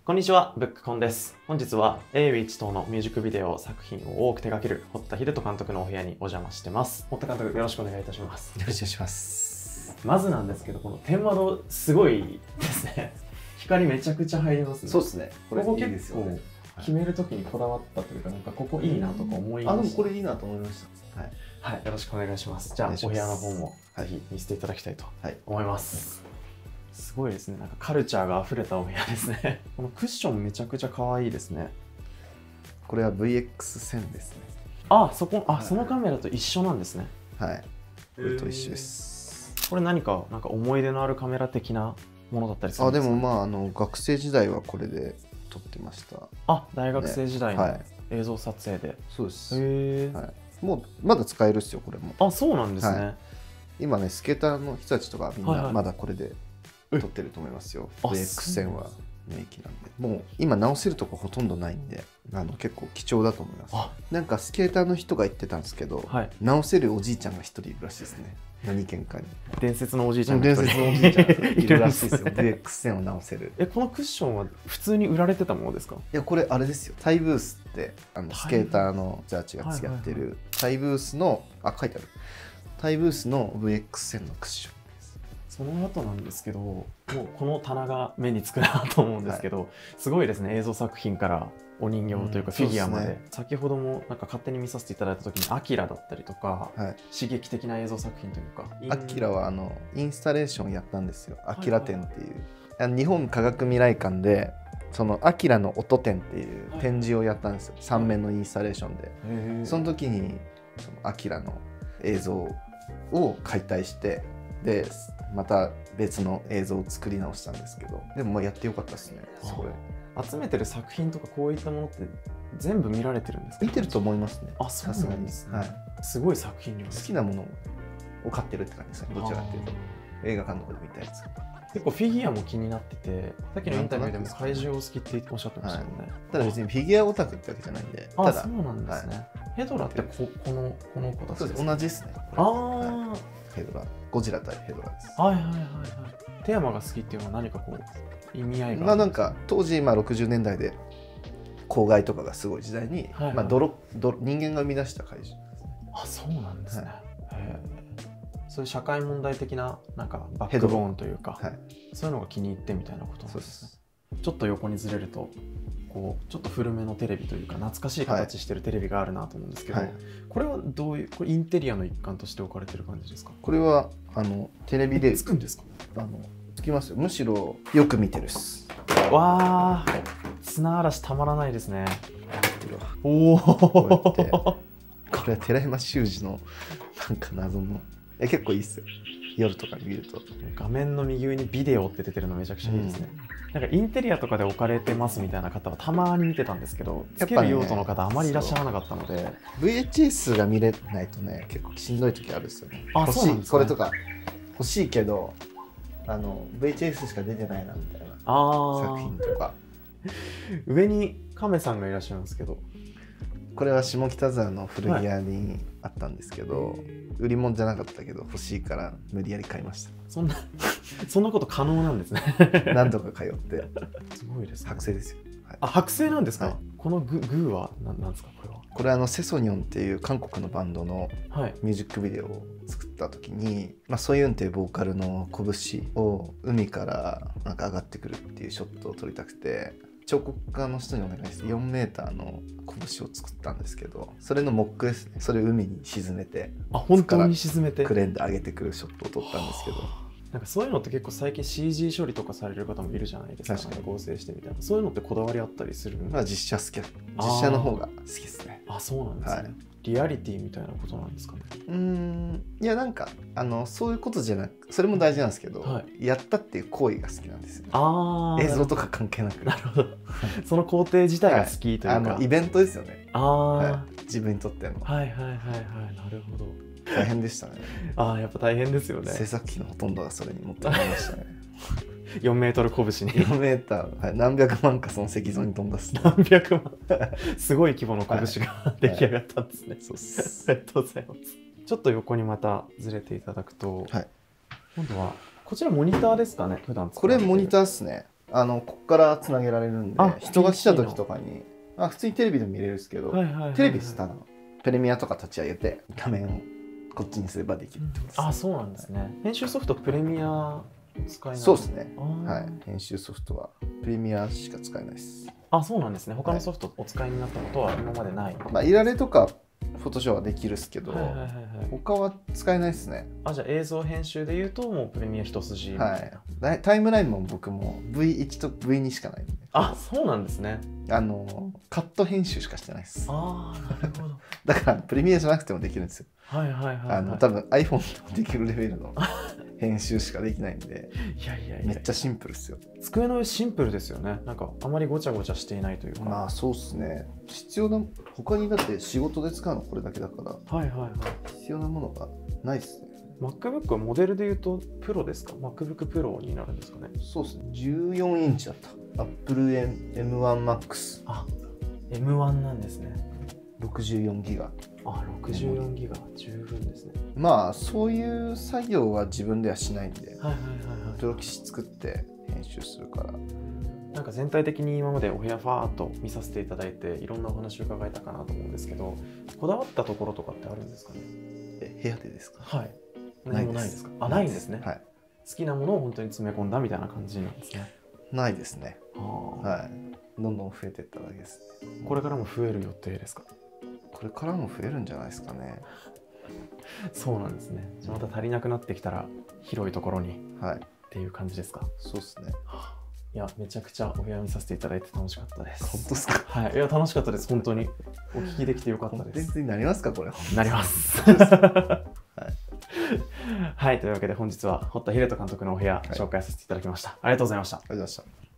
こんにちは、ブックコンです。本日は A-WITCH 等のミュージックビデオ作品を多く手掛ける堀田秀人監督のお部屋にお邪魔してます。堀田監督、よろしくお願いいたします。 よろしくお願いします。 まずなんですけど、この天窓すごいですね。光めちゃくちゃ入りますね。 そうですね。 ここ結構決めるときにこだわったというか、なんかここいいなとか思いました。 でもこれいいなと思いました。 はい、よろしくお願いします。じゃあお部屋の方もぜひ見せていただきたいと思います。すごいですね。なんかカルチャーが溢れたお部屋ですね。このクッションめちゃくちゃ可愛いですね。 これは VX1000 ですね。 あ、そのカメラと一緒なんですね。 はい。これと一緒です。 これなんか思い出のあるカメラ的なものだったりするんですか？ でも学生時代はこれで撮ってました。 大学生時代の映像撮影で。 そうです。もうまだ使えるっすよ、これも。 そうなんですね。 今ね、スケーターの人たちとかみんなまだこれで撮ってると思いますよ。VX1000 は名機なんで。もう今直せるとこほとんどないんで、結構貴重だと思います。なんかスケーターの人が言ってたんですけど、直せるおじいちゃんが一人いるらしいですね。何県かに。 伝説のおじいちゃんが伝説のおじいちゃんがいるらしいですよ。VX1000 を直せる。 このクッションは普通に売られてたものですか？ いや、これあれですよ。タイブースってスケーターのジャージがやってるタイブースの書いてある。タイブースの VX1000 のクッション。 その後なんですけど、もうこの棚が目につくなと思うんですけど、すごいですね。映像作品からお人形というかフィギュアまで、先ほどもなんか勝手に見させていただいた時にアキラだったりとか、刺激的な映像作品というか、 アキラはインスタレーションやったんですよ。アキラ展っていう日本科学未来館でそのアキラの音展っていう展示をやったんですよ。3面のインスタレーションで。その時にそのアキラの映像を解体してでまた別の映像を作り直したんですけど、でもやってよかったですね。それ集めてる作品とかこういったものって全部見られてるんですか？ 見てると思いますね。 さすがにすごい作品量。 好きなものを買ってるって感じですね。どちらかというと映画館とかで見たやつ。 結構フィギュアも気になってて、さっきのインタビューでも怪獣お好きっておっしゃってましたよね。 ただ別にフィギュアオタクってわけじゃないんで。 そうなんですね。ヘドラってこの子たちですか？ 同じですね。ヘドラ、ゴジラ対ヘドラです。 テーマが好きっていうのは何かこう意味合いが？ なんか当時60年代で公害とかがすごい時代に人間が生み出した怪獣ですね。 そうなんですね。そういう社会問題的ななんかバックボーンというか、そういうのが気に入ってみたいなことなんですね。ちょっと横にずれるとこうちょっと古めのテレビというか懐かしい形してるテレビがあるなと思うんですけど、これはどういうインテリアの一環として置かれてる感じですか？これはテレビでつくんですか？ つきますよ。むしろよく見てるっす。 わー、砂嵐たまらないですね。 おお。これは寺山修司のなんか謎の結構いいっすよ。夜とかに見ると画面の右上にビデオって出てるのめちゃくちゃいいですね。なんかインテリアとかで置かれてますみたいな方はたまに見てたんですけど、つける用途の方あまりいらっしゃらなかったので、 VHS が見れないとね結構しんどい時あるんですよね。これとか欲しいけどVHS しか出てないなみたいな作品とか。 上に亀さんがいらっしゃるんですけど、 これは下北沢の古着屋にあったんですけど、売り物じゃなかったけど欲しいから無理やり買いました。 そんなこと可能なんですね。 何度か通ってすごいですね。 剥製ですよ。 剥製なんですか？このグーは何ですか？ これセソニョンっていう韓国のバンドのミュージックビデオを作った時に、ソユンっていうボーカルの拳を海からなんか上がってくるっていうショットを撮りたくて、彫刻家の人にお願いして4メーターの拳を作ったんですけど、それのモックですね。それを海に沈めて、 本当に沈めてクレーンで上げてくるショットを撮ったんですけど、 なんかそういうのって結構最近 CG 処理とかされる方もいるじゃないですか。確かに合成してみたいな。そういうのってこだわりあったりするんですか？ 実写好き。実写の方が好きですね。 そうなんですね。リアリティみたいなことなんですかね。 いやなんかそういうことじゃなく、それも大事なんですけど、やったっていう行為が好きなんですよね。映像とか関係なく。 なるほど。その工程自体が好きというか、 イベントですよね。自分にとっての。 なるほど。 大変でしたね。 やっぱ大変ですよね。 制作費のほとんどがそれに持ってかれましたね。 4メートル拳に 4メーター、何百万かその石像に飛んだっす。 何百万すごい規模の拳が出来上がったんですね。 そうっす。 ありがとうございます。ちょっと横にまたずれていただくと、今度はこちらモニターですかね？普段これモニターっすね。 ここからつなげられるんで、人が来た時とかに普通にテレビでも見れるんですけど、テレビスタのプレミアとか立ち上げて画面をこっちにすればできるってことです。 あ、そうなんですね。編集ソフトプレミア使えない？ そうですね。はい。編集ソフトはプレミアしか使えないです。 あ、そうなんですね。他のソフトお使いになったことは今までない？ まあいられとかフォトショーはできるっすけど、他は使えないですね。 あ、じゃあ映像編集でいうともうプレミア一筋みたいな。はい。タイムラインも僕も V1 と V2 しかないんで。 あ、そうなんですね。 カット編集しかしてないです。 ああ、なるほど。 だからプレミアじゃなくてもできるんですよ。 はいはいはい、はい。 多分 iPhone でもできるレベルの編集しかできないんで、 いやいやいや、 めっちゃシンプルですよ。 机の上シンプルですよね。なんかあまりごちゃごちゃしていないというか。 まあそうっすね。必要な、他にだって仕事で使うのこれだけだから、 はいはいはい。 必要なものがないっすね。 MacBook はモデルでいうとプロですか？ MacBook Pro になるんですかね？ そうですね。14インチだった。Apple M1 Max。 あ、M1 なんですね。 64ギガ。 あ、64ギガ十分ですね。 まあそういう作業は自分ではしないんで、 はいはいはいはい。 プロ棋士作って編集するから。 なんか全体的に今までお部屋ファーっと見させていただいていろんなお話を伺えたかなと思うんですけど、こだわったところとかってあるんですかね？ 部屋でですか？ はい。何もないですか？あ、ないんですね。 はい。 好きなものを本当に詰め込んだみたいな感じなんですね。 ないですね。 はい。どんどん増えていっただけですね。 これからも増える予定ですか？ これからも増えるんじゃないですかね。 そうなんですね。じゃあまた足りなくなってきたら広いところにっていう感じですか？ そうですね。 いや、めちゃくちゃお部屋見させていただいて楽しかったです。 本当ですか？ はい。いや、楽しかったです。本当に。お聞きできてよかったです。 コンテンツになりますか、これ？ なります。はい。というわけで本日は堀田秀人監督のお部屋紹介させていただきました。ありがとうございました。 ありがとうございました。